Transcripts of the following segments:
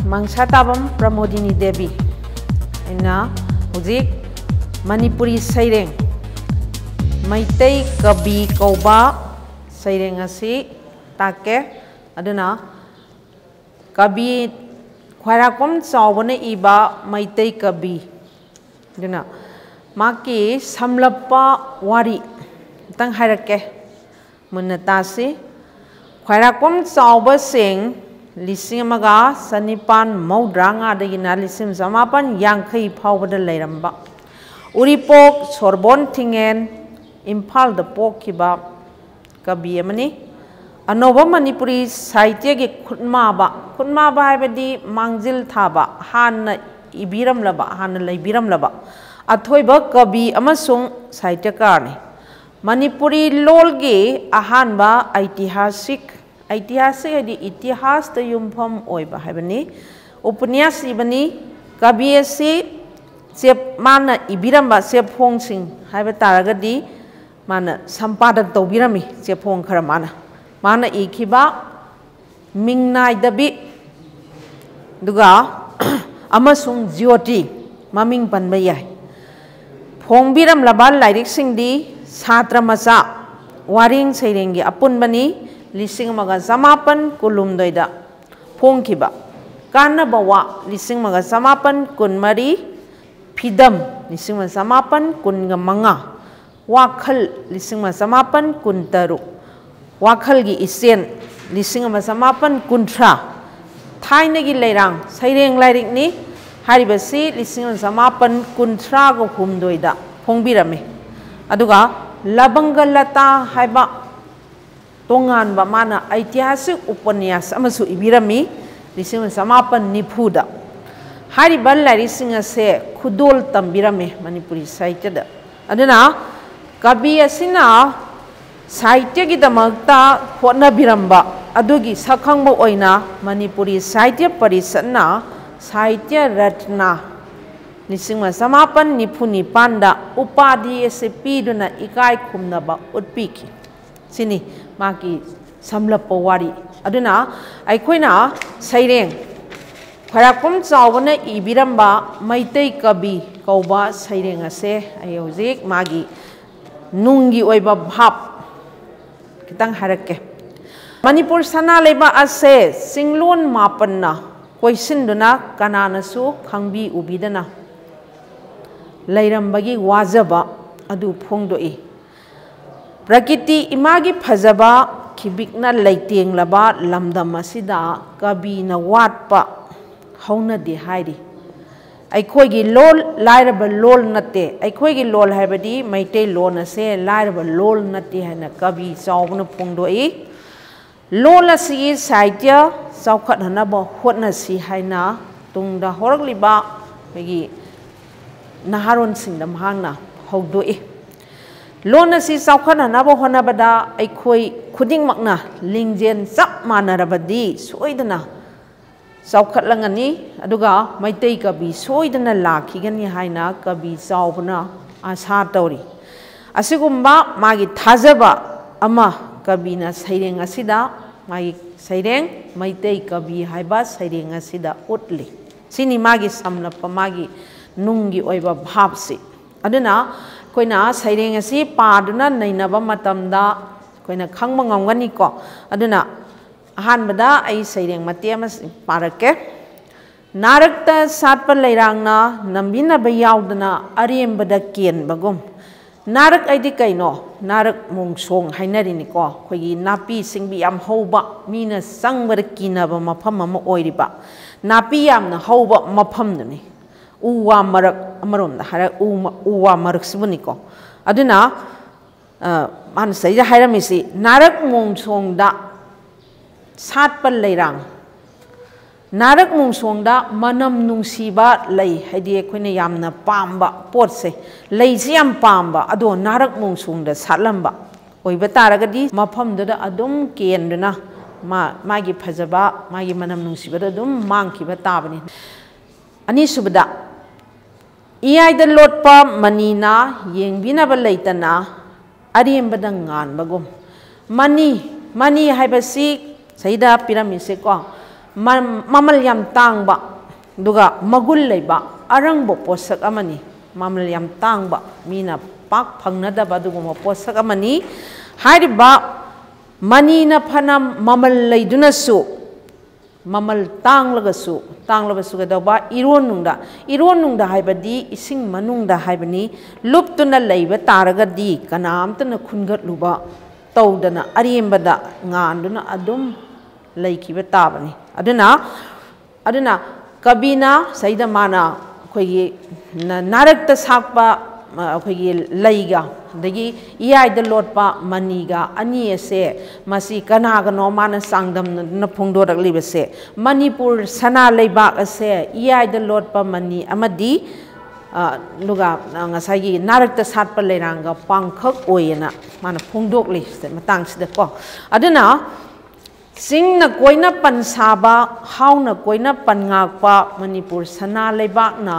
Mangsatabam Pramodini Devi Ina Uzik Manipuri Saireng Maitei Kabi Kauba Saireng Asi Take Aduna Kabi Kwarakom Sawana Iba Maitei Kabi Duna Maki Samlapa Wari Tang Harake Munatasi Kwarakom Sauba Sing Lising Maga Sanipan Maudrang Adagina Lisim Zamapan Yankei Power the Leramba Uripok Sorbon Tingen Impal the Pokiba Kabiamani Anova Manipuri Saitegi Kutmaba Habadi Mangzil Taba Han Ibiram Laba Han Labiram Laba Atoiba Kabi Amasung Saitakari Manipuri Lolge Ahanba Aitihasik Aitihasik Itihas the Yumpam Oiba Habani Upanyas Ibani Kabiasi Sep Mana Ibiramba Sep Hong Sing Habataragadi Mana Sampada Tobirami Sep Hong Karamana Mana Ikiba Mingnai Dabi Duga Amasung Jyoti Maming Panbayai Pongbiram Labal Lirik Singdi Satra Masa Waring Sairengi Apun Bani Lising Maga Samapan Kulum Doida Pongkiba Kana Bawa Lising Maga Samapan Kunmari Pidam Lising Samapan Kun Manga Wakal Lising Samapan Kun Taru Wakal Gi Isen Lising Samapan Kuntra Tainagi Lerang Saireng Lirik ni Haribasi Lising Samapan Kuntra Go Humdoida Pongbirame Aduga Labangalata Haiba Tongan Bamana Aitihasik Upanyas Amasu Ibirami Lising Samapan Nipuda Haribal Larising Se Kudol Tambirame Manipuri Saitada Adana Kabi Asina Saitya Gidamagta Hotna Biramba Adugi Sakangbo Oina Manipuri Saitya Parisana Saitya Ratna Lising Samapan Nipuni Panda Upadi Sepi Duna Ikai Kumnaba Utpiki Sini Maki Samlapo Wari Aduna Aikoina Saireng Kwarakom Sawana Ibiramba Maitei Kabi Kauba Saireng Ase Ayozik Magi Nungi Oiba Bhap Kitang Harake Manipur Sana Leba Ase Singlon Mapanna Koisinduna Kananasu Kangbi Ubidana Lairambagi Wazaba Adu Pongdoi Prakiti Imagi Pazaba Kibikna Laiteng Laba Lamdamasida Kabi na Watpa Hauna de Haidi Aikoigi Lol Lairaba Lol Nate Aikoigi Lol Habadi Maite Lona Se Lairaba Lol Nate Hana Kabi Sauna Pongdoi Lola Si Saitya Saukat Hanaba Hotna Si Haina Tungda Horgliba Pegi Naharon Singdam Hangna Hogdoi Lona Si Saukat Hanaba Honabada Aikoi Kuding Makna Lingjen Zap Manarabadi Soidana Saukat Langani Aduga Maitei Kabi Soidana Lakigani Haina Kabi Saubana Asa Tori Asigumba Magi Tazaba Ama Kabina Saireng Asida Magi Saireng Maitei Kabi Haiba Saireng Asida Utli Sini Magi Samlapa Magi Nungi Oiba Bhapsi Aduna Koina Saireng Asi Paduna Nainaba Matamda Koina Kangmangangani Ko Aduna Ahanbada ay Saireng Matiamas Parake Narakta Satpa Lairangna Nambina Bayaudana Ariembada Kien Bagum Narak ay di kaino Narak Mungsong Hainarini ko Kogi Napi Singbi Am Hoba Mina Sangbara Kinaba Mapam Oiriba Napi Yam na Hoba Mapam Nani Uwa Marak Amarum the Hara Uwa Marak Subuniko Aduna Man Saija Hiramisi Narak Mungsong da Satpa Lairang Narak Mungsongda Manam Nungsiba Lay Hadi Quina Yamna Pamba Porse Laysiam Pamba Ado Narak Mungsongda Salamba Oibataragadi Mapam Dada Adum Kienduna Magi Pazaba Magi Manam Nungsiba Dum Manki Batabani Anisubada Iai the Lotpa Manina Ying Binaba Laitana Adim Badangan Bagum Money Habasi Saida Pyramid Seko ममल याम तांगबा दुगा मगुल लेबा अरंगबो पोषक अमनी ममल याम तांगबा मीना पाक फंगनदबा दुगुम पोषक अमनी हारिबा मनीना फना ममल लेदुनसु ममल तांगलबसु Gadaba iron नुंदा हाइबदी इसिंग मनुंगदा हाइबनी लुप्तुना लेबा तारगदी कनामतना खुनगतलुबा तौदना अरेंबदा ngan adum लेखिबा ताबनी अदुना कबीना सैदा माना अखोगी नारक्ता साकपा अखोगी लैगा दगी इयाइदा लोटपा मनीगा अनी असे मसी कनागनो माना सांगदम फोंदोरकलिबसे मणिपुर सना लेबाक असे इयाइदा लोटपा मनी अमदी लुगा ngसागी नारक्ता सातपा लेरांगा पांखक ओयना माना फोंदोकलि मतांगसिदको अदुना सिंगना कोइना पनसाबा हाउना कोइना पनगाकपा मणिपुर सना लेबाकना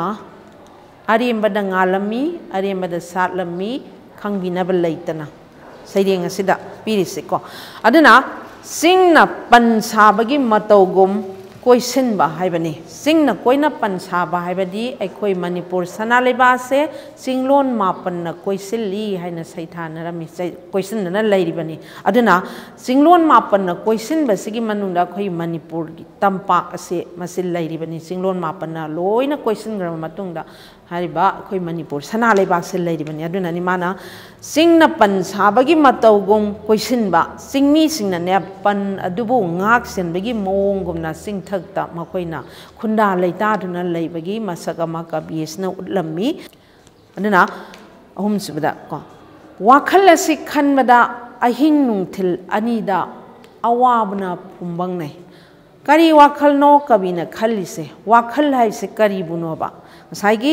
अरेंबदा ngalami अरेंबदा सातलमी खंगबिनबा लेतना सैरेंग असिदा पिरिसेको अदुना सिंगना पनसाबगी मतौगुम कोइसिनबा हाइबनी सिंगना कोइना पनसाबा हाइबदी अखोई मणिपुर सना लेबासे सिंगलोन मापनना कोइसिली हाइना सैथानरमी कोइसिनना लैरिबनी अदुना सिंगलोन मापनना कोइसिनबसिगी मनुंदा अखोई मणिपुर की तंपाक असे मसिल लैरिबनी सिंगलोन मापनना लोइना कोइसिनग्रब मतुंगदा हारिबा अखोई मणिपुर सना लेबाक से लैरिबनी अदुना नि माना सिंगना पनसाबगी मतौगुम कोइसिनबा सिंगमी सिंगना पन अदुबु ngak senbagi mawongumna singthakta makoina khunda leitaduna leibagi masaka makabisna utlami aduna ahum subada ko wakhal asi khanbada ahing nungthil anida awabna phumbang nai kari wakhal no kabina khallise wakhal haise kari bunoba saigi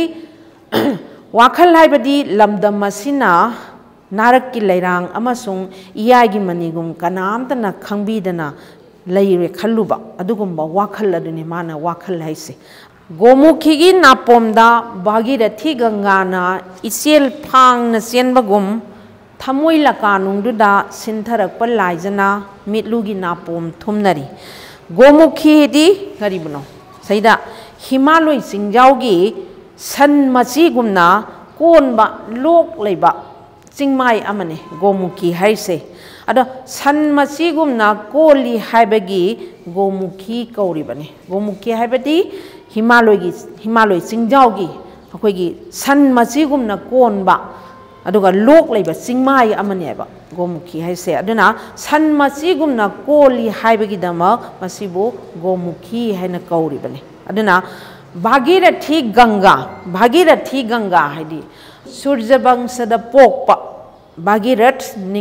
wakhal haibadi lamdam asina नारक की लेरांग अमसुंग इयागी मनीगुम कनामतना खंगबीदना लेरे खल्लुबा अदुगुम्बा वाखल अदुनि माना वाखल हाइसे गोमुखीगी नापोमदा भागीरथी गंगाना इसेल फांगना चेनबगुम थमोई लकानुंगदुदा सिंथरकपा लाइजना मिटलुगी नापोम थुमनरी गोमुखीदी गरिबनो सैदा हिमालय चिंजावगी सन मचीगुमना कोनबा लोक लेबा चिंगमाई अमने गोमुखी हाइसे अदो सन मचीगुमना कोली हाइबगी गोमुखी कौरिबने गोमुखी हाइबदी हिमालय चिंजावगी अखोगी सन मचीगुमना कोनबा अदुगा लोक लेबा चिंगमाई अमने बा गोमुखी हाइसे अदुना सन मचीगुमना कोली हाइबगी दमा मसिबो गोमुखी हाइना कौरिबने अदुना भागीरथी गंगा हाइदी सूर्यवंशदा पोकपा भागीरथ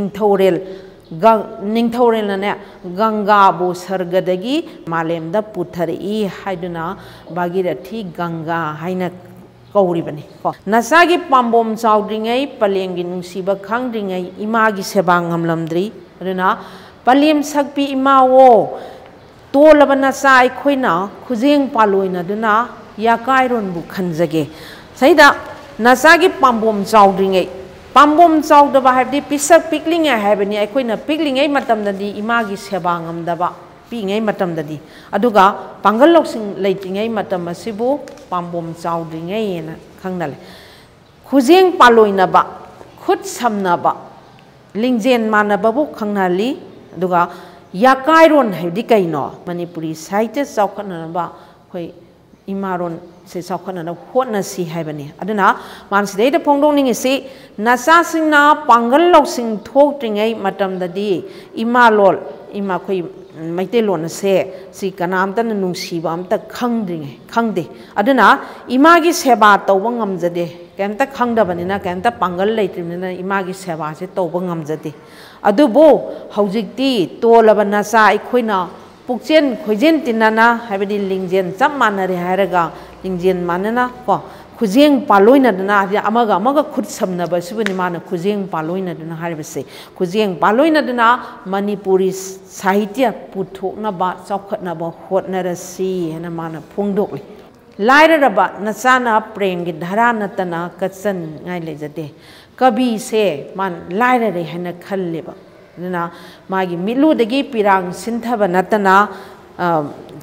निंगथौरेल ने गंगाबु सर्गदगी मालेमदा पुथरई हाइदुना भागीरथी गंगा हाइना कौरिबनी को नसागी पाम्बोम चाउद्रिङै पलेंगी नुंसीबा खांद्रिङै इमागी सेबा ngamlamdri अदुना पलेम सकपी इमावो तोलबा नसा अखोइना खुजेंग पालोइना दुना याकाइरोनबु खंजगे सैदा नसागी पाम्बोम चाउद्रिङै पाम्बोम चाउदबा हाइबदी पिसक पिकलिङै हाइबनी अखोइना पिकलिङै मतमददी इमागी सेबा ngamdaba पिङै मतमददी अदुगा पांगल लौसिंग लेटिङै मतम असिबु पाम्बोम चाउद्रिङै एना खंगनले खुजेंग पालोइनबा खुद समनबा लिंजेन मानबबु खंगनाली अदुगा याकाइरोन हाइबदी कैनो मणिपुरी साहित्य चौखनबा खoi इमारोन से चौखनना होटनसी हाइबनी अदुना मानसिदैदा फोंदोंनिङिसि नसासिंना पांगल लौसिंग थोक्त्रिङै मतमददी इमालोल इमा खoi मैतेलोन से सि कनामतन नुंसीबा अमता खंगदे अदुना इमागी सेवा तौबा ngamjade केमता खंगदबनिना केमता पांगल लेत्रिमिना इमागी सेवा से तौबा ngamjade अदुबो हौजिकती तोलबा नसा अखोइना पुक्चेन खोजेन तिनाना हाइबदी लिंजेन चप मानरे हायरगा लिंजेन मानना को खुजेंग पालोइनदना अमगा खुद समनबा सुबनि माना खुजेंग पालोइनदना हाइबसे खुजेंग पालोइनदना मणिपुरी साहित्य पुथोकनबा चौखटनबा होटनरसी हेना माना फोंदोकले लाइररबा नचाना प्रेमगी धारा नतना कचन ngai लेजदे कवि से मान लाइररे हेना खल्लेबा अदुना मागी मिलुदगी पिरांग सिंथबा नतना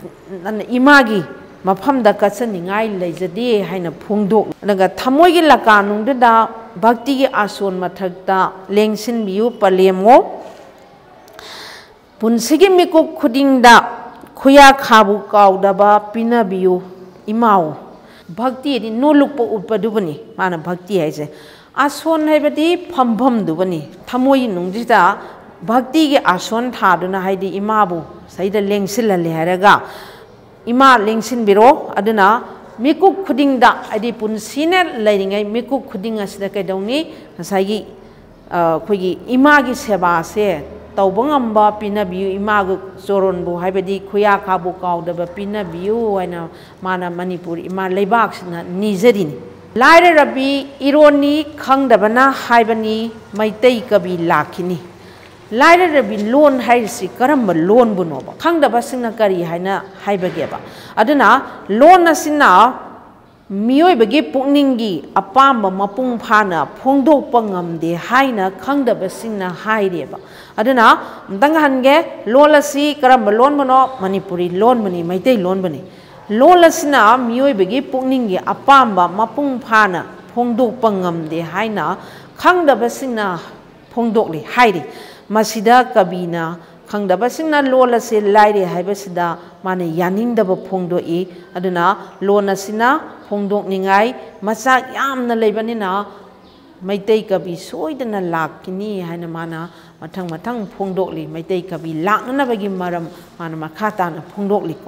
इमागी मफमदा कचनिंगाई लेजदे हाइना फोंदोक लगा थमोइगी लकानुंगदा भक्ति की आसोन मथकता लेंसिन बियु पलेमो पुनसिगी मिकुक खुदिंगदा खुया खाबु काउदबा पिनबियु इमाओ भक्ति यदि नोलुक उत्पदुबनी माना भक्ति है आसोन है फमफम दुबनी थमोई नुंगजिदा भक्ति की आसोन थादुना हाइदि इमाबु सैदा लेंसिलले हारगा इमा लेंसिन बिरो अदुना मिकुक खुदिंगदा आदि पुनसिने लेरिंगै मिकुक खुदिंग असिदा कैदौनी ngसाइगी खोगी इमागी सेवा से तौबंगम्बा पिनबियु इमागु चोरोनबु हाइबदि खुया खाबु काउदबा पिनबियु हाइना माना मणिपुर इमा लेबाक्सना निजरिनी लाइरे रबी इरोनी खंगदबना हाइबनी मैतै कवि लाखिनी लाइरे रबी लोन हाइसी करम लोन बुनोबा खंगदबसिंगना करी हाइना हाइबगेबा अदुना लोन असिना मियोइबगी पुकनिंगी अपाम मपुंग फाना फोंदोकपा ngamde हाइना खंगदबसिंगना हाइरेबा अदुना मदंग हनगे लोन असि करम लोन बनो मणिपुरी लोन बनी मैतै लोन बनी लोन असिना मियोइबगी पुकनिंगी अपाम मपुंग फाना फोंदोकपा ngamde हाइना खंगदबसिंगना फोंदोकली हाइरे मसिदा कबीना खंगदबसिंगना लोन असे लाइरे हाइबसिदा माने यानिंगदब फोंदोई अदुना लोन असिना फोंदोकनिंगाई मचाक यामना लेबनिना मैतै कवि सोइदना लाखिनी हाइना माना मथंग मथंग फोंदोकली मैतै कवि लाखनबगी मरम माना मखाताना फोंदोकलीको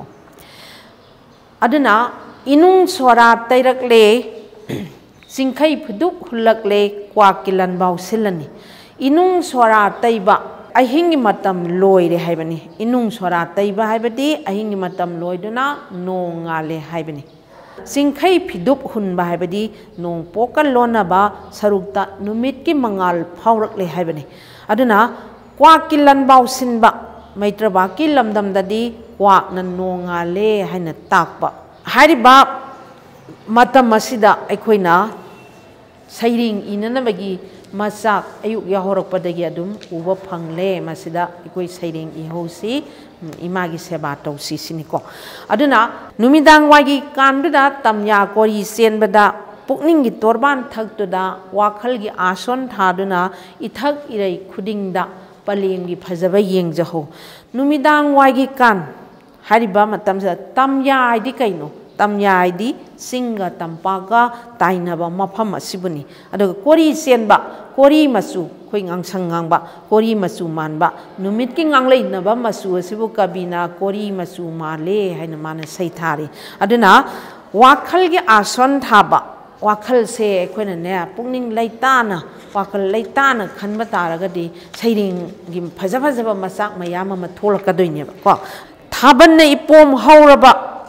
अदुना इनुंग सोरा तैरकले सिंखै फुदुक हुलकले क्वाकी लनबाउ सिलनी इनुंग सोरा तैबा अहिंगी मतम लोइरे हाइबनी इनुंग सोरा तैबा हाइबदी अहिंगी मतम लोइदुना नोंगाले हाइबनी सिंखै फिदुप हुनबा हाइबदी नोंग पोकल लोनबा सरुक्ता नुमित की मंगाल फावरकले हाइबनी अदुना क्वाकी लनबाउ सिनबा मैत्रबा की लमदमददी क्वाकना नोंगाले हाइना ताकबा हाइरिबा मतम असिदा अखोइना सैरिंग इननबगी मचाक अयुक याहोरकपदगी अदुम उबा फंगले मसिदा इकोइ सैरिंग इहोसी इमागी सेवा तौसी सिनिको अदुना नुमिदांग वागी कानदुदा तमया कोरी सेनबदा पुकनिंगी तोरबान थकतुदा वाखलगी आसोन थादुना इथक इरै खुदिंगदा पलेंगी फजबा येंगजहो नुमिदांग वागी कान हारिबा मतमसा तमया आइदि कैनो तमया आइदि सिंगा तंपागा ताइनबा मफम असिबुनी अदुगा कोरी सेनबा कोरी मचु खोइ ngang ngangba कोरी मचु मानबा नुमित की ngangleinaba मचु असिबु कबीना कोरी मचु माले हाइना माना सैथारी अदुना वाखल की आसन थाबा वाखल से अखोइना ने पुकनिंग लैताना वाखल लैताना खनबा तारगदी सैरिंग गी फजा फजबा मचाक मयाम अमा थोलकदोइनेबा को थाबन इपोम हौरबा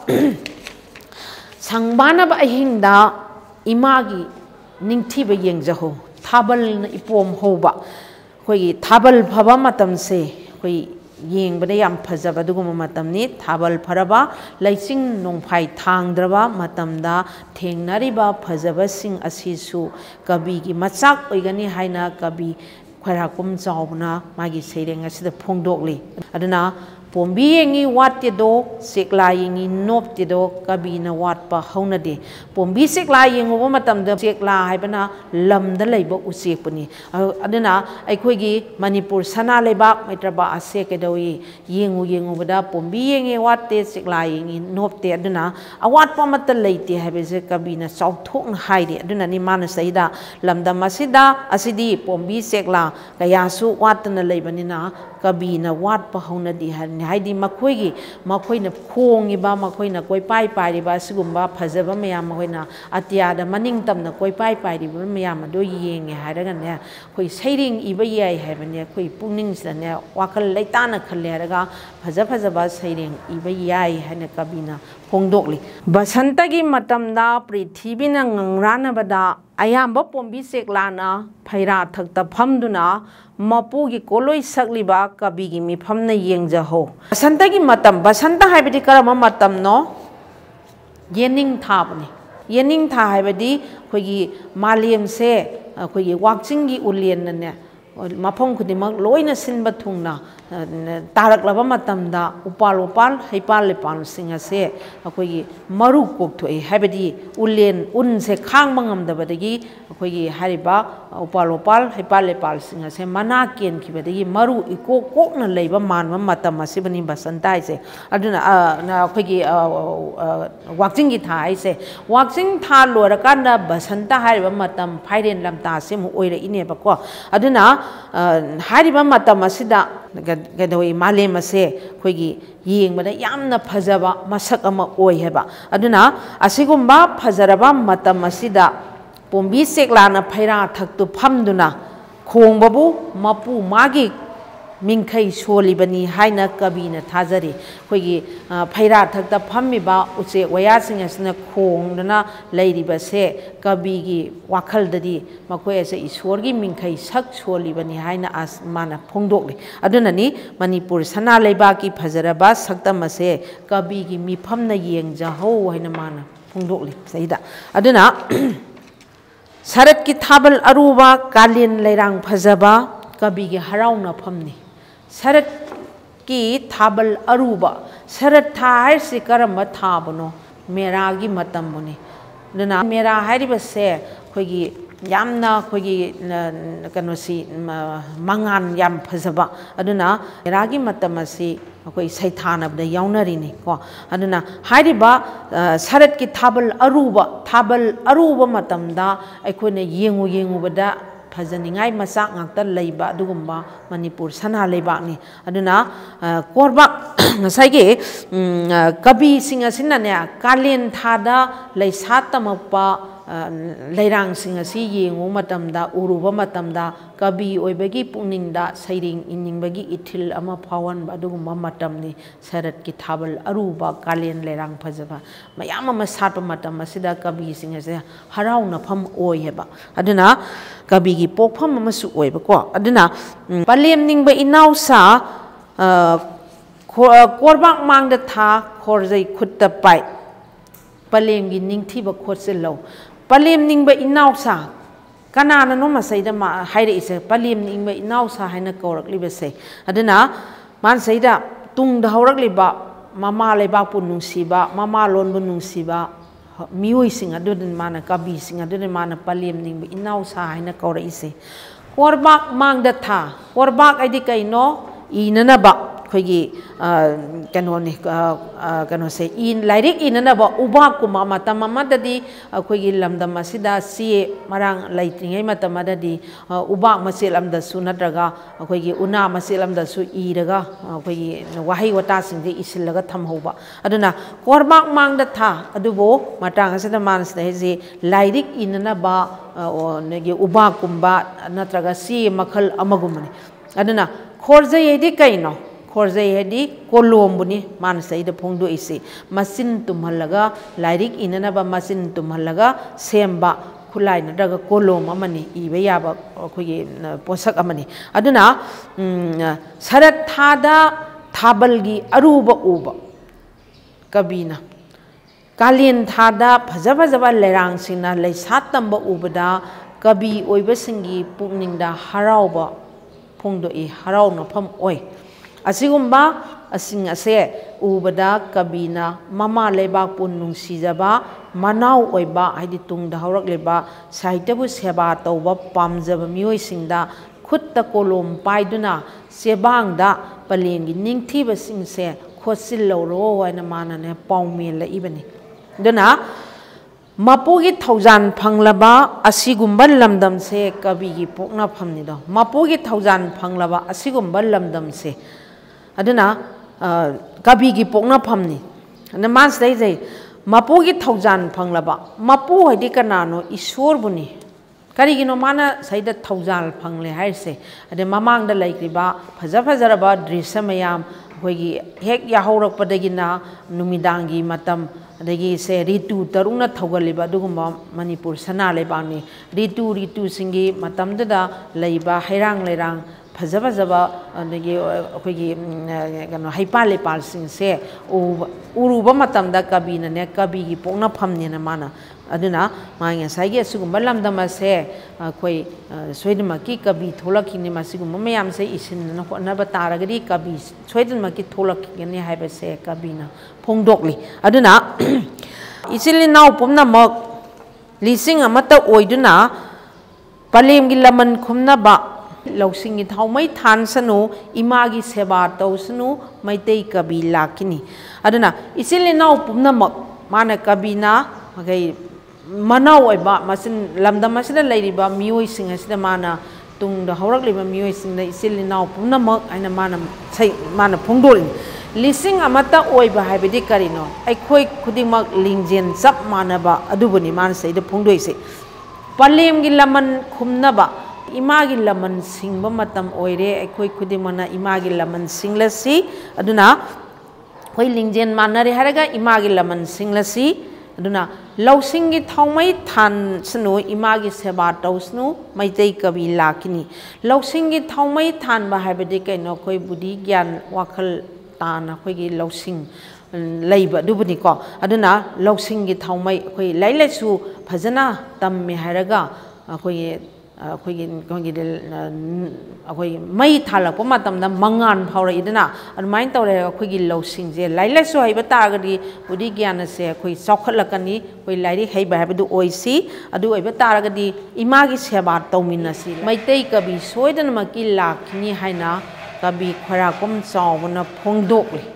संगबानब अहिंगदा इमागी निंगथिबा येंगजहो थाबल इपोम होबा खोई थाबल फबा मतम से खोई येंगबदा याम फजबा दुगुम मतमनी थाबल फरबा लैसिंग नोंफाई थांगद्रबा मतमदा थेंगनरिबा फजबा सिंग असिसु कबीगी मचाक ओइगनी हाइना कबी खराकुम चावना मागी सैरेंग असिदा फोंदोकली अदुना पोंबी येंगी वाटेदो सेकला येंगी नोपतेदो कबीना वाटपा हौनदे पोंबी सेकला येंगोबा मतमदा सेकला हाइबना लमदा लैबा उचेकपनी अदुना अखोइगी मणिपुर सना लेबाक मैत्रबा असे केदोई येंगोबदा पोंबी येंगे वाटे सेकला येंगी नोपते अदुना अवाटपा मत लैते हाइबसे कबीना चाउथोकना हाइदे अदुना नि माना सैदा लमदम असिदा असिदी पोंबी सेकला कयासु वाटना लैबनिना कबीना वाटपा हौनदे हाइदी मखोइना खोंगिबा मखोइना कोइपाई पाइरिबा सिगुम्बा फजबा मयाम मखोइना अतियादा मनिंग तमना कोइपाई पाइरिबा मयाम दो येंगे हाइरगने खोइ सैरिंग इबा याइ हाइबने खोइ पुकनिंग सिदने वाखल लैताना खल्ले हाइरगा फजबा सैरिंग इबा याइ हाइना कबीना फोंदोकली बसंतगी मतमदा पृथ्वीना ngangranaबदा अयाम्बा पोंबी सेकलाना फैरा थक्ता फमदुना मपुगी कोलोई सकलिबा कबीगी मिफमना येंगजहो बसंतगी मतम बसंत हाइबदी करम मतमनो येनिंग थाबने येनिंग था हाइबदी खोगी मालेम से खोगी वाकचिंगी उलेनने mafam khudimak loina sinba thungna taraklaba matamda upal upal haipal lepal sing ase akhoi maru kok thoi habadi ulen un se khang bangam dabadagi akhoi hariba upal upal haipal lepal sing ase mana ken khibadagi maru iko kokna leiba manma matam asibani basantai se aduna akhoi wakjing gi thai se wakjing tha lorakanda basanta hariba matam phairen lamta se mu oira ine ba ko aduna hariba matam asida gadoi malem ase khoigi yengbada yamna phajaba masak ama oi heba aduna asigumba phajaraba matam asida pombi seklana phaira thaktu phamduna khongbabu mapu magi mingkhai solibani haina kabina thajari khoigi phaira thakta phammiba uche waya sing asna khongdana leiriba se kabi gi wakhal dadi makhoi ase ishwar gi mingkhai sak solibani haina asmana phongdokli aduna ni manipur sana leiba ki phajaraba saktam ase kabi gi miphamna yengja ho haina mana phongdokli saida aduna sarat ki thabal aruba kalin leirang phajaba kabi gi harauna phamni sarat ki thabal aruba sarat thai se karama thabano mera gi matam buni duna mera hariba se khoigi yamna khoigi kanosi mangan yam phajaba aduna mera gi matam asi khoi saithana bda yaunari ni ko aduna hariba sarat ki thabal aruba matamda aikhoina yengu bada Fajaningai masak ngakta leiba dugumba Manipur sana leiba ni aduna korbak ngasai ge kabi singa sinane kalin thada leisatamapa leirang singa si yengu matamda uruba matamda kabi oibagi puningda sairing iningbagi ithil ama phawan adugumba matamni sarat ki thabal aruba kalin leirang phajaba mayam ama satpa matam asida kabi singa se harauna pham oi heba aduna kabi gi pokpham ama su oiba ko aduna palem ningba inausa korbak mangda tha khorjai khutta pai palem gi ningthiba khotsello palem ningba inausa kanana no masaida ma haire ise palem ningba inausa haina kaurakliba se aduna man saida tungda haurakliba mama leba pu nungsiba mama lonbu nungsiba mioi sing adun mana kabi sing adun mana palem ningba inausa haina kaura ise korbak mangda tha korbak aidi kaino inanaba khoigi kanoni kano se in lairik inanaba ubak kuma matama dadi khoigi lamdam asida si marang laitringai matama dadi ubak maselam da su natraga khoigi una maselam da su iraga khoigi wahai wata singde isilaga thamhoba aduna korbak mangda tha adubo matang asida mansda hezi lairik inanaba nege ubak kumba natraga si makhal amagumani aduna khorjai edi kaino khorjai hedi kolombuni mansaida phongdo isi masin tumhalaga lairik inanaba masin tumhalaga semba khulai nadaga kolom amani iba yaba khogi posak amani aduna sarat thada thabalgi aruba uba kabina kalin thada phajaba lerang sina leisatamba ubada kabi oiba singi pukningda harauba phongdo I harauna pham oi asigumba asing ase ubada kabina mama lebak pun nungsijaba manau oiba haidi tungda haurak leba sahitabu seba tauba pamjaba mioi singda khutta kolom paiduna sebangda palengi ningthiba singse khotsil loro waina manane paumel la ibani duna mapugi thaujan phanglaba asigumba lamdam se kabi gi pokna phamni do mapugi thaujan phanglaba asigumba lamdam se aduna kabi gi pokna phamni na mans dai jai mapu gi thaujan phanglaba mapu haidi kanano ishwar buni kari gino mana saida thaujal phangle haise ade mamang da laikriba fajaraba drisa mayam hoigi hek ya haurak padagina numidangi matam adagi se ritu tarungna thogaliba dugumba manipur sana lebani ritu singi matam da leiba hairang lerang ꯐꯖ ꯐꯖꯕ ꯑꯗꯒꯤ ꯑꯩꯈꯣꯏꯒꯤ ꯀꯩꯅꯣ ꯍꯩꯄꯥꯜ ꯂꯩꯄꯥꯜꯁꯤꯡꯁꯦ ꯎꯔꯨꯕ ꯃꯇꯝꯗ ꯀꯕꯤꯅꯅꯦ ꯀꯕꯤꯒꯤ ꯄꯣꯛꯅꯐꯝꯅꯦꯅ ꯃꯥꯅ ꯑꯗꯨꯅ ꯃꯥꯒꯤ ꯉꯁꯥꯏꯒꯤ ꯑꯁꯤꯒꯨꯝꯕ ꯂꯝꯗꯝ ꯑꯁꯦ ꯑꯩꯈꯣꯏ ꯁꯣꯏꯗꯅꯃꯛꯀꯤ ꯀꯕꯤ ꯊꯣꯛꯂꯛꯈꯤꯅꯤ ꯃꯁꯤꯒꯨꯝꯕ ꯃꯌꯥꯝꯁꯦ ꯏꯁꯤꯟꯅ ꯍꯣꯠꯅꯕ ꯇꯥꯔꯒꯗꯤ ꯀꯕꯤ ꯁꯣꯏꯗꯅꯃꯛꯀꯤ ꯊꯣꯛꯂꯛꯈꯤꯒꯅꯤ ꯍꯥꯏꯕꯁꯦ ꯀꯕꯤꯅ ꯐꯣꯡꯗꯣꯛꯂꯤ ꯑꯗꯨꯅ ꯏꯆꯤꯜ ꯏꯅꯥꯎ ꯄꯨꯝꯅꯃꯛ ꯂꯤꯁꯤꯡ ꯑꯃꯠꯇ ꯑꯣꯏꯗꯨꯅ ꯄꯂꯦꯝꯒꯤ ꯂꯃꯟ ꯈꯨꯝꯅꯕ ꯂꯧꯁꯤꯡꯒꯤ ꯊꯥꯎꯃꯩ ꯊꯥꯟꯁꯅꯨ ꯏꯃꯥꯒꯤ ꯁꯦꯕꯥ ꯇꯧꯁꯅꯨ ꯃꯩꯇꯩ ꯀꯕꯤ ꯂꯥꯛꯈꯤꯅꯤ ꯑꯗꯨꯅ ꯏꯆꯤꯜ ꯏꯅꯥꯎ ꯄꯨꯝꯅꯃꯛ ꯃꯥꯅ ꯀꯕꯤꯅ ꯑꯩꯈꯣꯏ ꯃꯅꯥꯎ ꯑꯣꯏꯕ ꯃꯆꯤꯟ ꯂꯝꯗꯝ ꯑꯁꯤꯗ ꯂꯩꯔꯤꯕ ꯃꯤꯑꯣꯏꯁꯤꯡ ꯑꯁꯤꯗ ꯃꯥꯅ ꯇꯨꯡꯗ ꯍꯧꯔꯛꯂꯤꯕ ꯃꯤꯑꯣꯏꯁꯤꯡꯗ ꯏꯆꯤꯜ ꯏꯅꯥꯎ ꯄꯨꯝꯅꯃꯛ ꯍꯥꯏꯅ ꯃꯥꯅ ꯐꯣꯡꯗꯣꯛꯂꯤ ꯂꯤꯁꯤꯡ ꯑꯃꯠꯇ ꯑꯣꯏꯕ ꯍꯥꯏꯕꯗꯤ ꯀꯔꯤꯅꯣ ꯑꯩꯈꯣꯏ ꯈꯨꯗꯤꯡꯃꯛ ꯂꯤꯡꯖꯦꯜ ꯆꯞ ꯃꯥꯟꯅꯕ ꯑꯗꯨꯕꯨꯅꯤ ꯃꯥꯅ ꯁꯤꯗ ꯐꯣꯡꯗꯣꯛꯏꯁꯦ ꯄꯂꯦꯝꯒꯤ ꯂꯃꯟ ꯈꯨꯝꯅꯕ ꯏꯃꯥꯒꯤ ꯂꯃꯟ ꯁꯤꯡꯕ ꯃꯇꯝ ꯑꯣꯏꯔꯦ ꯑꯩꯈꯣꯏ ꯈꯨꯗꯤꯡꯃꯛꯅ ꯏꯃꯥꯒꯤ ꯂꯃꯟ ꯁꯤꯡꯂꯁꯤ ꯑꯗꯨꯅ ꯑꯩꯈꯣꯏ ꯂꯤꯡꯖꯦꯜ ꯃꯥꯟꯅꯔꯦ ꯍꯥꯏꯔꯒ ꯏꯃꯥꯒꯤ ꯂꯃꯟ ꯁꯤꯡꯂꯁꯤ ꯑꯗꯨꯅ ꯂꯧꯁꯤꯡꯒꯤ ꯊꯥꯎꯃꯩ ꯊꯥꯟꯁꯅꯨ ꯏꯃꯥꯒꯤ ꯁꯦꯕꯥ ꯇꯧꯁꯅꯨ ꯃꯩꯇꯩ ꯀꯕꯤ ꯂꯥꯛꯈꯤꯅꯤ ꯂꯧꯁꯤꯡꯒꯤ ꯊꯥꯎꯃꯩ ꯊꯥꯟꯕ ꯍꯥꯏꯕꯗꯤ ꯀꯩꯅꯣ ꯑꯩꯈꯣꯏ ꯕꯨꯙꯤ ꯒ꯭ꯌꯥꯟ ꯋꯥꯈꯜ ꯇꯥꯅ ꯑꯩꯈꯣꯏꯒꯤ ꯂꯧꯁꯤꯡ ꯂꯩꯕ ꯑꯗꯨꯕꯨꯅꯤꯀꯣ ꯑꯗꯨꯅ ꯂꯧꯁꯤꯡꯒꯤ ꯊꯥꯎꯃꯩ ꯑꯩꯈꯣꯏ ꯂꯥꯏꯔꯤꯛ ꯂꯥꯏꯁꯨ ꯐꯖꯅ ꯇꯝꯃꯦ ꯍꯥꯏꯔꯒ ꯑꯩꯈꯣꯏꯒꯤ ꯃꯩ ꯊꯥꯜꯂꯛꯄ ꯃꯇꯝꯗ ꯃꯉꯥꯟ ꯐꯥꯎꯔꯛꯏꯗꯅ ꯑꯗꯨꯃꯥꯏꯅ ꯇꯧꯔꯦ ꯑꯩꯈꯣꯏꯒꯤ ꯂꯧꯁꯤꯡꯁꯦ ꯂꯥꯏꯔꯤꯛ ꯂꯥꯏꯁꯨ ꯍꯩꯕ ꯇꯥꯔꯒꯗꯤ ꯕꯨꯙꯤ ꯒ꯭ꯌꯥꯟ ꯑꯁꯦ ꯑꯩꯈꯣꯏ ꯆꯥꯎꯈꯠꯂꯛꯀꯅꯤ ꯑꯩꯈꯣꯏ ꯂꯥꯏꯔꯤꯛ ꯍꯩꯕ ꯍꯥꯏꯕꯗꯨ ꯑꯣꯏꯁꯤ ꯑꯗꯨ ꯑꯣꯏꯕ ꯇꯥꯔꯒꯗꯤ ꯏꯃꯥꯒꯤ ꯁꯦꯕꯥ ꯇꯧꯃꯤꯟꯅꯁꯤ ꯃꯩꯇꯩ ꯀꯕꯤ ꯁꯣꯏꯗꯅꯃꯛꯀꯤ ꯂꯥꯛꯈꯤꯅꯤ ꯍꯥꯏꯅ ꯀꯕꯤ ꯈ꯭ꯋꯥꯏꯔꯥꯛꯄꯝ ꯆꯥꯎꯕꯅ ꯐꯣꯡꯗꯣꯛꯂꯤ